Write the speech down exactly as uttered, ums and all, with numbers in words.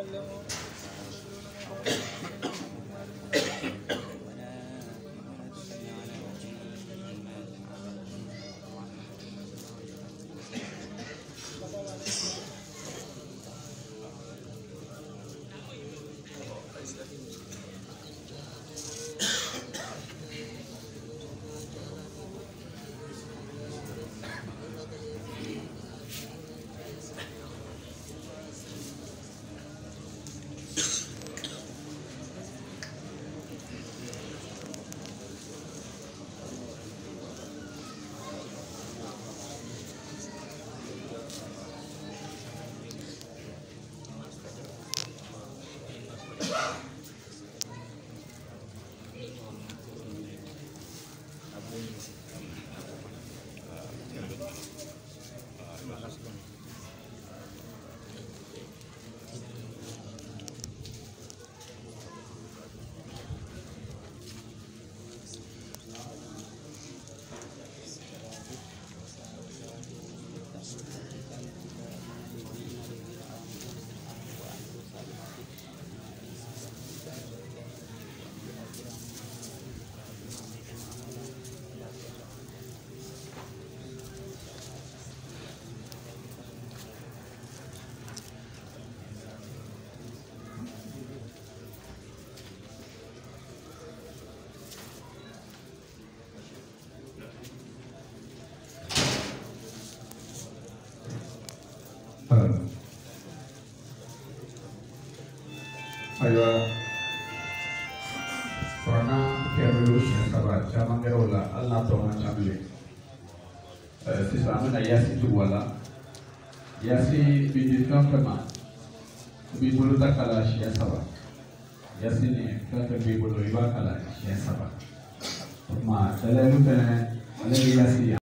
aywa soxna Kébélu Cheikh Saba caman kɛra o la hali n'a tɔ man ca bilen sisan an bɛna yaasi tugu a la yaasi bi di fɛn fɛn ma i b'i bolo ta kala siɲɛ saba yaasi ni fɛn fɛn b'i bolo i b'a kala siɲɛ saba o tuma dalayilu fɛnɛ ale bɛ yaasi